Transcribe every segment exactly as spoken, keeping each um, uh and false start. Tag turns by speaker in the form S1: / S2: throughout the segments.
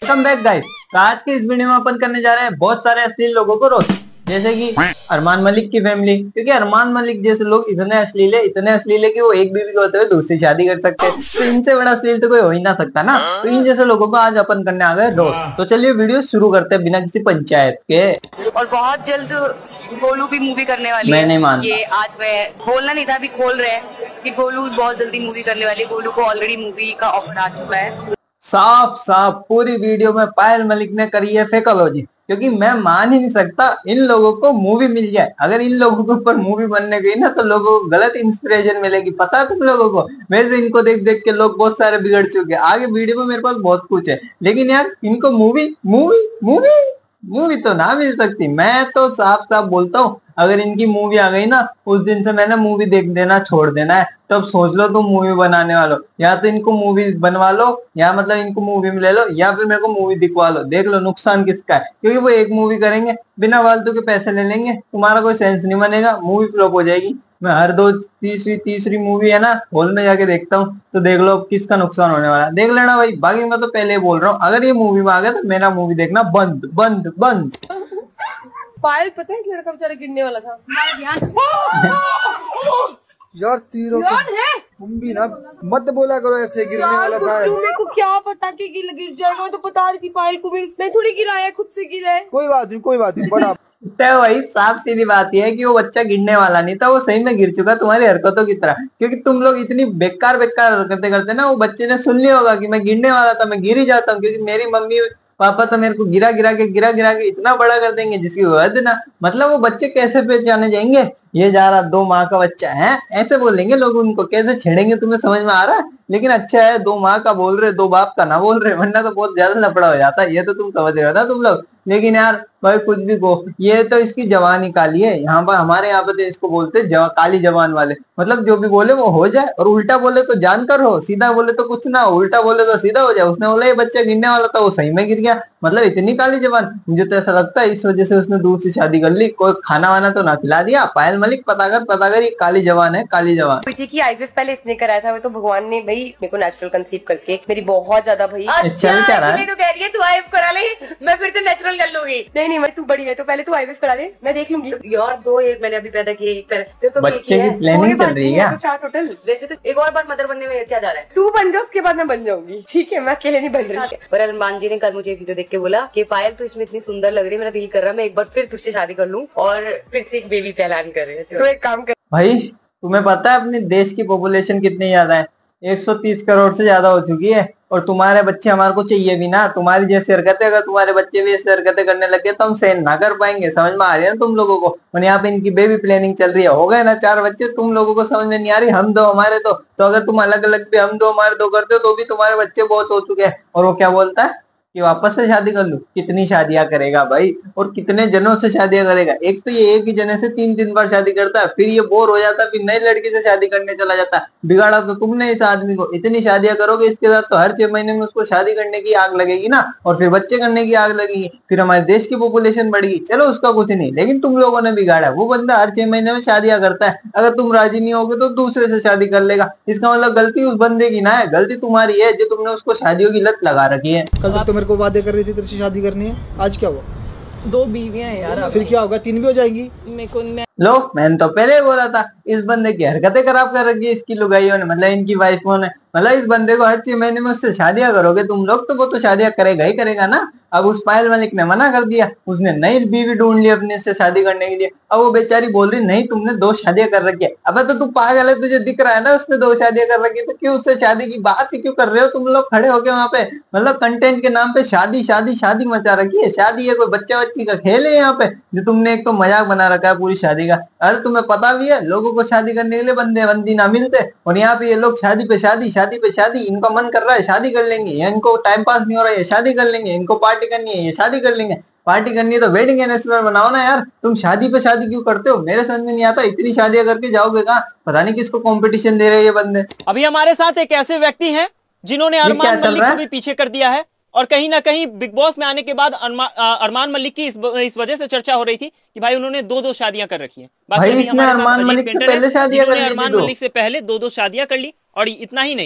S1: Welcome back guys. तो आज के इस वीडियो में अपन करने जा रहे हैं बहुत सारे अश्लील लोगों को रोस्ट, जैसे कि अरमान मलिक की फैमिली। क्योंकि अरमान मलिक जैसे लोग इतने अश्लील है इतने अश्लील है कि वो एक बीवी को होते हुए दूसरी शादी कर सकते हैं। तो इनसे बड़ा अश्लील तो कोई हो ही ना सकता ना। तो इन जैसे लोगों को आज अपन करने आ गए रोस्ट। तो चलिए वीडियो शुरू करते हैं बिना किसी पंचायत के।
S2: और बहुत जल्द गोलू भी मूवी करने वाली
S1: मैं
S2: है।
S1: नहीं मानता।
S2: ये आज मैं बोलना नहीं था, अभी खोल रहे हैं कि गोलू बहुत जल्दी मूवी करने वाली है। गोलू को ऑलरेडी मूवी का ऑफर आ चुका है।
S1: साफ साफ पूरी वीडियो में पायल मलिक ने करी है फेकोलॉजी। क्योंकि मैं मान ही नहीं सकता इन लोगों को मूवी मिल जाए। अगर इन लोगों के ऊपर मूवी बनने गई ना तो लोगों को गलत इंस्पिरेशन मिलेगी, पता है तुम लोगों को। वैसे इनको देख देख के लोग बहुत सारे बिगड़ चुके हैं। आगे वीडियो में मेरे पास बहुत कुछ है, लेकिन यार इनको मूवी मूवी मूवी मूवी तो ना मिल सकती। मैं तो साफ साफ बोलता हूँ, अगर इनकी मूवी आ गई ना उस दिन से मैंने मूवी देख देना छोड़ देना है। तब तो सोच लो तुम मूवी बनाने वालों, या तो इनको मूवी बनवा लो या मतलब इनको मूवी में ले लो, या फिर मेरे को मूवी दिखवा लो। देख लो नुकसान किसका है। क्योंकि वो एक मूवी करेंगे बिना फालतू के पैसे ले लेंगे, तुम्हारा कोई सेंस नहीं बनेगा, मूवी फ्लॉप हो जाएगी। मैं हर दो तीसरी तीसरी मूवी है ना हॉल में जाके देखता हूँ। तो देख लो किसका नुकसान होने वाला है, देख लेना भाई। बाकी मैं तो पहले ही बोल रहा हूँ, अगर ये मूवी में आ गया तो मेरा मूवी देखना बंद बंद बंद।
S3: पायल पता है लड़का बेचारा गिरने वाला था।
S4: यार तीरों
S3: है
S4: तुम भी ना मत बोला करो ऐसे, गिरने वाला था।
S3: मेरे को क्या पता कि गिर गिर जाएगा। मैं तो बता रही थी पायल को, मैं थोड़ी गिराया, खुद से गिरा है।
S4: कोई बात नहीं कोई बात नहीं बड़ा
S1: तो वही साफ सीधी बात यह है कि वो बच्चा गिरने वाला नहीं था, वो सही में गिर चुका तुम्हारी हरकतों की तरह। क्योंकि तुम लोग इतनी बेकार बेकार हरकतें करते ना, वो बच्चे ने सुन लिया होगा कि मैं गिरने वाला था, मैं गिर ही जाता हूँ। क्योंकि मेरी मम्मी पापा तो मेरे को गिरा गिरा के गिरा गिरा के इतना बड़ा कर देंगे जिसकी हद ना। मतलब वो बच्चे कैसे पहचाने जाएंगे, ये जा रहा दो माँ का बच्चा है, ऐसे बोलेंगे लोग उनको, कैसे छेड़ेंगे तुम्हें समझ में आ रहा है। लेकिन अच्छा है दो माँ का बोल रहे, दो बाप का ना बोल रहे, वरना तो बहुत ज्यादा लफड़ा हो जाता है। ये तो तुम समझ रहे हो ना तुम लोग। लेकिन यार भाई कुछ भी को, ये तो इसकी जवानी काली है। यहाँ पर हमारे यहाँ पे तो इसको बोलते जवा, काली जवान वाले। मतलब जो भी बोले वो हो जाए, और उल्टा बोले तो जानकर हो, सीधा बोले तो कुछ ना हो, उल्टा बोले तो सीधा हो जाए। उसने बोला ये बच्चा गिरने वाला था, वो सही में गिर गया। मतलब इतनी काली जवान, मुझे तो ऐसा लगता है इस वजह से उसने दूसरी शादी कर ली। कोई खाना वाना तो ना खिला दिया। पायल मलिक पता कर पता कर, ये काली जवान है, काली जवान।
S3: की आईवीएफ पहले इसने कराया था, वो तो भगवान ने भाई मेरे को नेचुरल कंसीव करके मेरी बहुत ज्यादा भाई।
S1: चल क्या रहा है,
S3: तो कह रही है तू आईवीएफ करा ले, मैं फिर से नेचुरल कर लूंगी। नहीं नहीं मैं तू बड़ी है तो पहले तू आईवीएफ करा ले, मैं देख लूंगी। यार दो एक मैंने अभी पैदा किए, एक पैदा तो
S1: बच्चे की प्लानिंग चल रही है।
S3: तो चार टोटल। वैसे तो एक और बार मदर बनने में क्या जा रहा है, तू बन जाओ उसके बाद मैं बन जाऊंगी। ठीक है मैं अकेले नहीं बन रही। और अरमान जी ने कल मुझे वीडियो देख के बोला कि पायल तो इसमें इतनी सुंदर लग रही है, मेरा दिल कर रहा है मैं एक बार फिर तुझसे शादी कर लूं और फिर से एक बेबी का ऐलान कर रहे हैं। तो एक काम कर
S1: भाई, तुम्हें पता है अपने देश की पॉपुलेशन कितनी ज्यादा है? एक सौ तीस करोड़ से ज्यादा हो चुकी है। और तुम्हारे बच्चे हमारे को चाहिए भी ना। तुम्हारी जैसी हरकतें अगर तुम्हारे बच्चे भी ऐसी हरकतें करने लगे तो हम सहन ना कर पाएंगे। समझ में आ रही है ना तुम लोगों को। और यहाँ पे इनकी बेबी प्लानिंग चल रही है, हो गए ना चार बच्चे। तुम लोगों को समझ में नहीं आ रही, हम दो हमारे दो। तो अगर तुम अलग अलग भी हम दो हमारे दो करते हो तो भी तुम्हारे बच्चे बहुत हो चुके हैं। और वो क्या बोलता है कि वापस से शादी कर लूं। कितनी शादियां करेगा भाई, और कितने जनों से शादियां करेगा। एक तो ये एक ही जने से तीन तीन बार शादी करता है, फिर ये बोर हो जाता है, फिर नई लड़की से शादी करने चला जाता है। बिगाड़ा तो तुमने इस आदमी को। इतनी शादियां करोगे इसके साथ तो हर छह महीने में उसको शादी करने की आग लगेगी ना, और फिर बच्चे करने की आग लगेगी। फिर हमारे देश की पॉपुलेशन बढ़ेगी। चलो उसका कुछ नहीं, लेकिन तुम लोगों ने बिगाड़ा। वो बंदा हर छह महीने में शादियां करता है, अगर तुम राजी नहीं होगे तो दूसरे से शादी कर लेगा। इसका मतलब गलती उस बंदे की ना है, गलती तुम्हारी है जो तुमने उसको शादियों की लत लगा रखी है।
S4: कल तक तो मेरे को वादे कर रही थी तेरे से शादी करनी है, आज क्या हुआ?
S3: दो बीवियां हैं यार।
S4: फिर क्या होगा, तीन भी हो जाएंगी।
S3: मेरे को मैं
S1: लो मैंने तो पहले ही बोला था इस बंदे की हरकतें खराब कर रखी है इसकी लुगाइयों ने, मतलब इनकी वाइफों ने। मतलब इस बंदे को हर छह महीने में उससे शादियां करोगे तुम लोग तो वो तो शादियां करेगा ही करेगा ना। अब उस पायल मलिक ने मना कर दिया, उसने नई बीवी ढूंढ ली अपने से शादी करने के लिए। अब वो बेचारी बोल रही नहीं तुमने दो शादियां कर रखी है। अब तो तू पागल है, तुझे दिख रहा है ना उसने दो शादियां कर रखी है, तो क्यों उससे शादी की बात ही क्यों कर रहे हो तुम लोग खड़े होके वहां पे। मतलब कंटेंट के नाम पे शादी शादी शादी मचा रखी है। शादी है कोई बच्चा बच्ची का खेल है यहाँ पे, जो तुमने एक तो मजाक बना रखा है पूरी शादी का। अरे तुम्हें पता भी है लोगों को शादी करने के लिए बंदे बंदी ना मिलते, और यहाँ पे ये लोग शादी पे शादी शादी पे शादी। इनका मन कर रहा है शादी कर लेंगे, इनको टाइम पास नहीं हो रहा है शादी कर लेंगे, इनको पार्टी करनी है ये शादी कर लेंगे। पार्टी करनी है तो वेडिंग एनिवर्सरी बनाओ ना यार। तुम शादी पे शादी क्यों करते हो, मेरे समझ में नहीं आता। इतनी शादियां करके जाओगे कहाँ, पता नहीं किसको कंपटीशन दे रहे हैं ये बंदे।
S5: अभी हमारे साथ एक ऐसे व्यक्ति हैं जिन्होंने अरमान मलिक को भी पीछे कर दिया है, और कहीं ना कहीं बिग बॉस में आने के बाद अरमान मलिक की इस, इस वजह से चर्चा हो रही थी कि भाई उन्होंने दो दो शादियां कर रखी हैं।
S1: भाई इसने अरमान मलिक से पहले शादियां कर ली,
S5: अरमान मलिक से पहले दो दो शादियां कर ली। और इतना ही नहीं,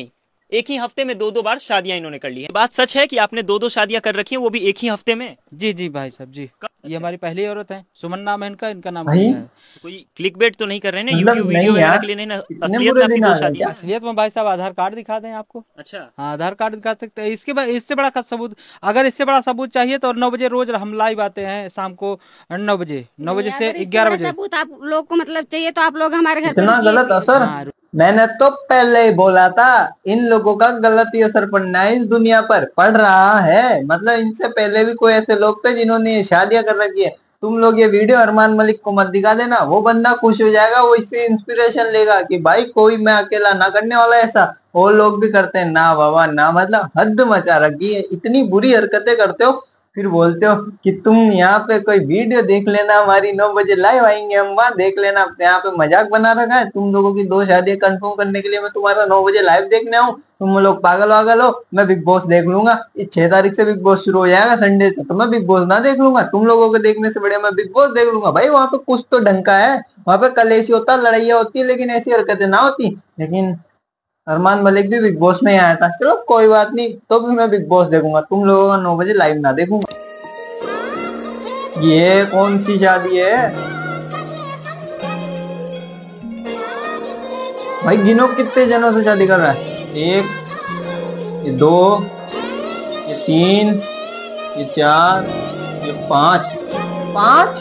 S5: एक ही हफ्ते में दो दो बार शादियां इन्होंने कर ली है। बात सच है कि आपने दो दो शादियां कर रखी हैं, वो भी एक ही हफ्ते में?
S6: जी जी भाई साहब जी, ये हमारी पहली औरत है, सुमन नाम है इनका, इनका नाम
S1: भाई?
S6: है।
S5: कोई क्लिकबेट तो नहीं कर रहे हैं ना
S1: मतलब
S5: यूट्यूब
S1: नहीं
S5: वीडियो वगैरह
S1: यार,
S5: के लिए? नहीं ना,
S1: इतने
S5: असलियत
S1: बुरे
S5: में आपकी
S1: दिन
S5: दो
S1: आ गए
S5: शादियां?
S6: असलियत में भाई साहब आधार कार्ड दिखा दें आपको?
S5: अच्छा,
S6: हाँ आधार कार्ड दिखा सकते हैं। इसके बाद इससे बड़ा सबूत, अगर इससे बड़ा सबूत चाहिए तो नौ बजे रोज हम लाइव आते हैं, शाम को नौ बजे नौ बजे से ग्यारह बजे।
S7: सबूत आप लोग को मतलब चाहिए तो आप लोग हमारे घर
S1: इतना गलत असर।
S6: हाँ।
S1: मैंने तो पहले ही बोला था इन लोगों का गलत ही असर पड़ना है इस दुनिया पर, पड़ रहा है। मतलब इनसे पहले भी कोई ऐसे लोग थे जिन्होंने ये शादियां कर रखी है। तुम लोग ये वीडियो अरमान मलिक को मत दिखा देना, वो बंदा खुश हो जाएगा, वो इससे इंस्पिरेशन लेगा कि भाई कोई मैं अकेला ना करने वाला ऐसा, वो लोग भी करते हैं ना बाबा ना। मतलब हद मचा रखी है, इतनी बुरी हरकतें करते हो, फिर बोलते हो कि तुम यहाँ पे कोई वीडियो देख लेना हमारी, नौ बजे लाइव आएंगे हम, वहां देख लेना। यहाँ पे मजाक बना रखा है तुम लोगों की दो शादियां कंफर्म करने के लिए मैं तुम्हारा नौ बजे लाइव देखने आऊँ? तुम लोग पागल वागल हो। मैं बिग बॉस देख लूंगा, इस छह तारीख से बिग बॉस शुरू हो जाएगा संडे से, तो मैं बिग बॉस ना देख लूंगा? तुम लोगों को देखने से बढ़िया मैं बिग बॉस देख लूंगा। भाई वहां पे कुछ तो ढंग का है, वहां पे कलेश होता, लड़ाइयाँ होती है, लेकिन ऐसी हरकतें ना होती। लेकिन अरमान मलिक भी बिग बॉस में ही आया था, चलो कोई बात नहीं, तो भी मैं बिग बॉस देखूंगा, तुम लोगों का नौ बजे लाइव ना देखूंगा। ये कौन सी शादी है भाई? गिनो कितने जनों से शादी कर रहा है? एक, ये दो, ये तीन, ये चार, ये पांच, पांच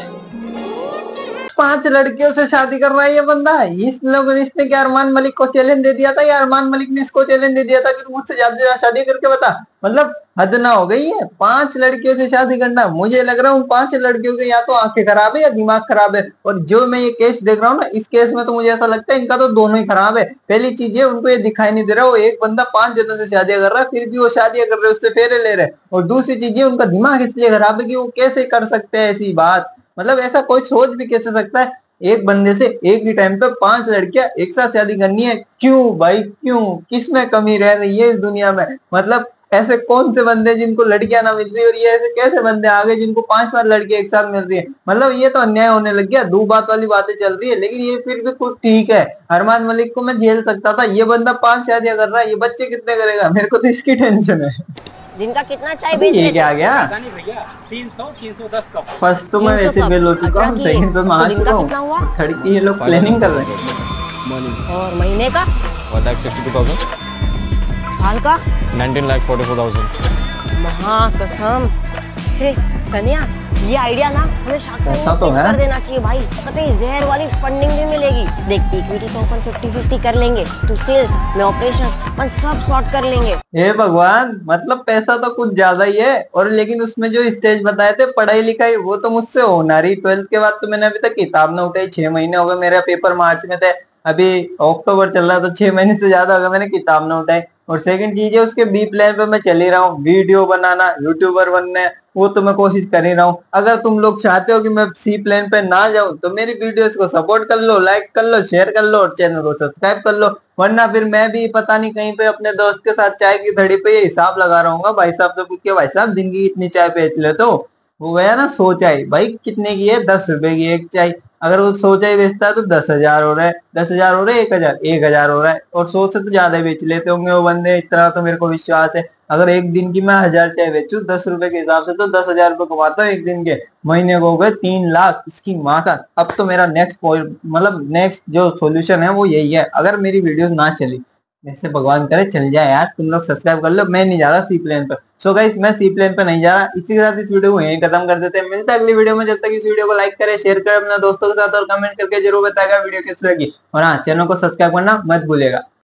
S1: पांच लड़कियों से शादी कर रहा है ये बंदा। इस लोग इसने क्या अरमान मलिक को चैलेंज दे दिया था, या अरमान मलिक ने इसको चैलेंज दे दिया था कि तू मुझसे ज्यादा शादी करके बता? मतलब हद ना हो गई है, पांच लड़कियों से शादी करना। मुझे लग रहा है उन पांच लड़कियों के या तो आंखें खराब है या दिमाग खराब है। और जो मैं ये केस देख रहा हूँ ना, इस केस में तो मुझे ऐसा लगता है इनका तो दोनों ही खराब है। पहली चीज है उनको ये दिखाई नहीं दे रहा वो एक बंदा पांच जनों से शादियां कर रहा है, फिर भी वो शादियां कर रहे हैं, उससे फेरे ले रहे। और दूसरी चीज है उनका दिमाग इसलिए खराब है कि वो कैसे कर सकते हैं ऐसी बात। मतलब ऐसा कोई सोच भी कैसे सकता है एक बंदे से एक ही टाइम पे पांच लड़कियां एक साथ शादी करनी है? क्यों भाई क्यों? किसमें कमी रह रही है इस दुनिया में? मतलब ऐसे कौन से बंदे जिनको लड़कियां ना मिल रही, और ये ऐसे कैसे बंदे आ गए जिनको पांच पांच लड़कियां एक साथ मिल रही है? मतलब ये तो अन्याय होने लग गया, दो बात वाली बातें चल रही है। लेकिन ये फिर भी कुछ ठीक है, अरमान मलिक को मैं झेल सकता था, ये बंदा पांच शादियां कर रहा है, ये बच्चे कितने करेगा? मेरे को तो इसकी टेंशन है।
S7: दिन का कितना चाय बेच
S1: ये क्या गया?
S5: तीन सौ तीन सौ दस कप।
S1: फर्स्ट तो मैं वैसे फेल हो चुका हूँ, सेकंड पे मैं आ चुका हूँ। थर्ड की ये लोग प्लानिंग कर रहे हैं।
S7: और महीने का
S8: one lakh sixty two thousand,
S7: साल का
S8: nineteen lakh forty four thousand.
S7: महाकसम। हे तनिया, ये आइडिया ना हमें शार्क टैंक में
S1: तो
S7: पिच कर देना चाहिए भाई, पता है जहर वाली फंडिंग भी मिलेगी। देख इक्विटी तो अपन फिफ्टी फिफ्टी कर लेंगे, तू सेल्स मैं ऑपरेशंस, अपन सब सॉर्ट कर लेंगे।
S1: हे भगवान, मतलब पैसा तो कुछ ज्यादा ही है। और लेकिन उसमें जो स्टेज बताए थे पढ़ाई लिखाई, वो तो मुझसे हो ना रही। ट्वेल्थ के बाद तो मैंने अभी तक किताब ना उठाई, छह महीने हो गए, मेरा पेपर मार्च में थे, अभी अक्टूबर चल रहा है, तो छह महीने से ज्यादा हो गया मैंने किताब ना उठाई। और सेकंड चीज है उसके बी प्लान पे मैं चल ही रहा हूँ, वीडियो बनाना, यूट्यूबर बनना है, वो तो मैं कोशिश कर ही रहा हूँ। अगर तुम लोग चाहते हो कि मैं सी प्लान पे ना जाऊं तो मेरी वीडियोस को सपोर्ट कर लो, लाइक कर लो, शेयर कर लो और चैनल को सब्सक्राइब कर लो। वरना फिर मैं भी पता नहीं कहीं पे अपने दोस्त के साथ चाय की धड़ी पे ये हिसाब लगा रहा हूँ भाई साहब से पूछ के, भाई साहब दिन की इतनी चाय बेच लेते हो? वो गया ना सौ चाय, भाई कितने की है? दस रुपए की एक चाय। अगर वो सौ चाय बेचता है तो दस हजार हो रहा है, दस हजार हो रहा है, एक हजार एक हजार हो रहा है। और सौ से तो ज्यादा बेच लेते होंगे वो बंदे, इतना तो मेरे को विश्वास है। अगर एक दिन की मैं हजार चाय बेचू दस रुपए के हिसाब से तो दस हजार रुपए कमाता हूँ एक दिन के, महीने को हो गए तीन लाख। इसकी माँ का। अब तो मेरा नेक्स्ट पॉइंट मतलब नेक्स्ट जो सोल्यूशन है वो यही है, अगर मेरी वीडियोस ना चली, जैसे भगवान करे चल जाए यार, तुम लोग सब्सक्राइब कर लो, मैं नहीं जा रहा सी प्लेन पर। सो गाइस मैं सी प्लेन पे नहीं जा रहा। इसी के साथ इस वीडियो को यहीं खत्म कर देते हैं, मिलता है अगली वीडियो में। जब तक इस वीडियो को लाइक करें, शेयर करें अपने दोस्तों के साथ और कमेंट करके जरूर बताएगा वीडियो कैसी लगी। और हाँ, चैनल को सब्सक्राइब करना मत भूलिएगा।